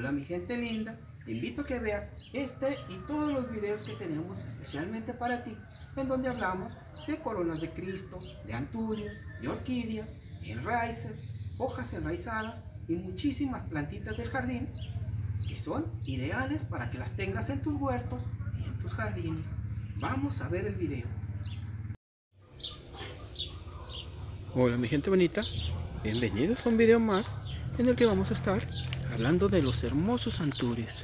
Hola mi gente linda, te invito a que veas este y todos los videos que tenemos especialmente para ti, en donde hablamos de coronas de Cristo, de antulios, de orquídeas, de enraíces, hojas enraizadas y muchísimas plantitas del jardín que son ideales para que las tengas en tus huertos y en tus jardines. Vamos a ver el video. Hola mi gente bonita, bienvenidos a un video más en el que vamos a estar hablando de los hermosos anturios.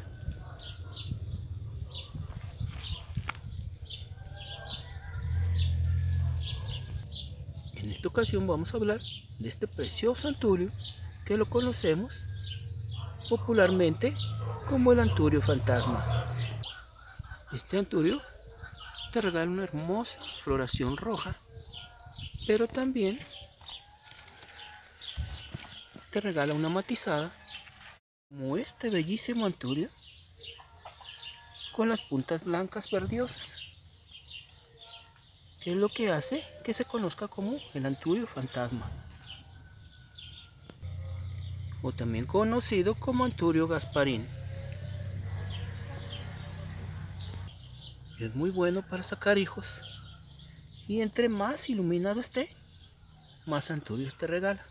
En esta ocasión vamos a hablar de este precioso anturio que lo conocemos popularmente como el anturio fantasma. Este anturio te regala una hermosa floración roja, pero también te regala una matizada como este bellísimo anturio con las puntas blancas verdiosas, que es lo que hace que se conozca como el anturio fantasma, o también conocido como anturio Gasparín. Es muy bueno para sacar hijos, y entre más iluminado esté, más anturios te regala.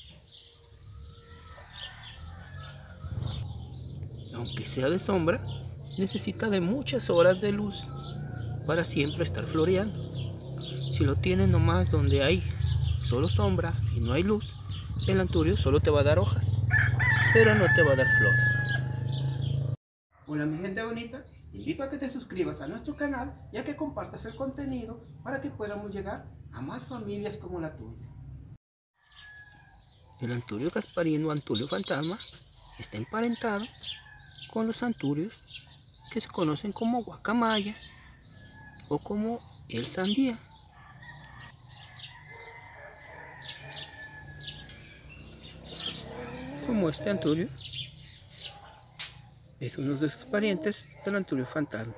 Aunque sea de sombra, necesita de muchas horas de luz para siempre estar floreando. Si lo tienes nomás donde hay solo sombra y no hay luz, el anturio solo te va a dar hojas, pero no te va a dar flor. Hola mi gente bonita, te invito a que te suscribas a nuestro canal y a que compartas el contenido para que podamos llegar a más familias como la tuya. El anturio Gasparín o anturio fantasma está emparentado con los anturios que se conocen como guacamaya o como el sandía. Como este anturio es uno de sus parientes del anturio fantasma,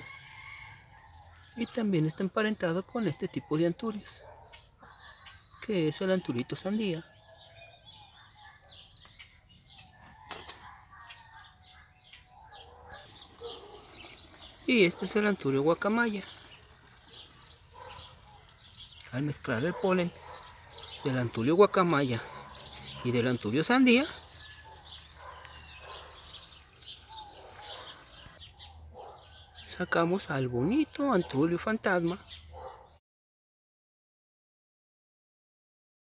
y también está emparentado con este tipo de anturios, que es el anturito sandía. Y este es el anturio guacamaya. Al mezclar el polen del anturio guacamaya y del anturio sandía, sacamos al bonito anturio fantasma